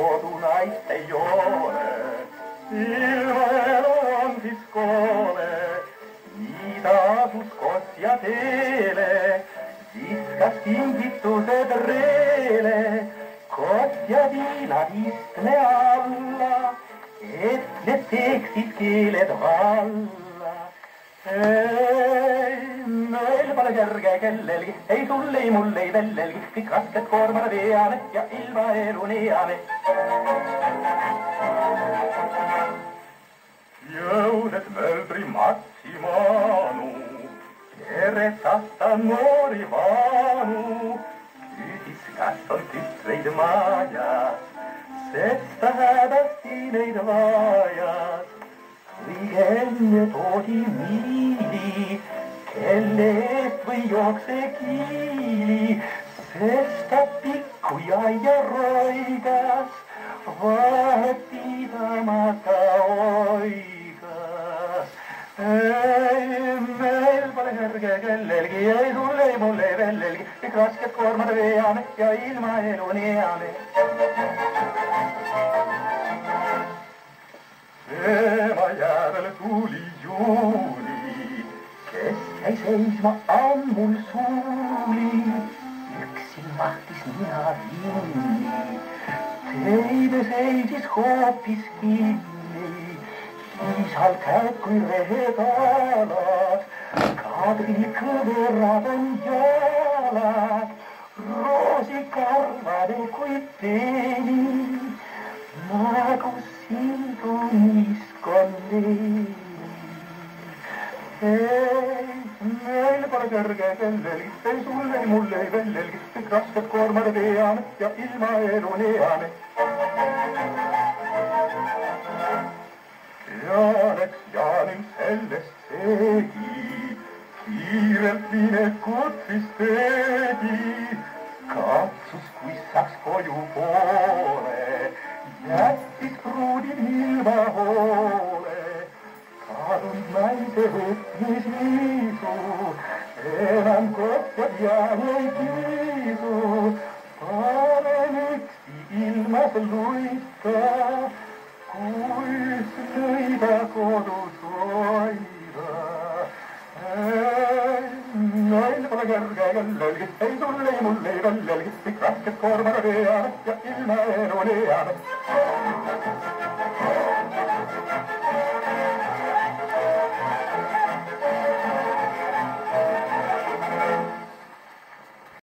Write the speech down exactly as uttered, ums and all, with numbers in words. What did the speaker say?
kodunaist ei ole. Ilmaelu on siis koole, isa asus kosja teele, viskas kingitused reele, kosja viilad istme alla, et need teeksid keeled valla. Ei, meil pole kerge kellelgi, ei sul, ei mul, ei vellelgi, kõik rasked koormad veame ja ilma elu neame. Jõudes mööbri Matsimanu, keretas ta noori vanu, küsis, kas on tütreid majas, sest ta hädasti neid vajas. Kõige enne toodi miili, kelle eest või jookse kiili, sest ta pikku jäi ja roigas, vahet pidamata oigas. Ei, meil pole kerge kellelgi, ei sul, ei mul, ei vellelgi, kõik rasked koormad veame ja ilma elu neame. Ema järele tuli juuli, kes jäi seisma ammul suuli, üksin vahtis nina kinni, teine seisis hoopis kinni, isal käed kui rehetalad, Kadri kõverad on jalad, roosikarvade kui teeni, nagu sildu niiskondeeni. Ei, meil pole kõrge kellelgi, ei sul, ei mul, ei vellelgi, kõik rasked koormad veame ja ilma elu neame. Ja läks Jaanil sellest seegi, kiirelt minekut siis tegi, katsus, kui saaks koju poole, jättis pruudid ilma hoole. Kadunud naise võtmis viisu, enam kostjad Jaan ei kiisu. Panen üksi ilmas luista, kuis lõida kodus hoida. Meil pole kerge kellelgi, ei sul, ei mul, ei vellelgi,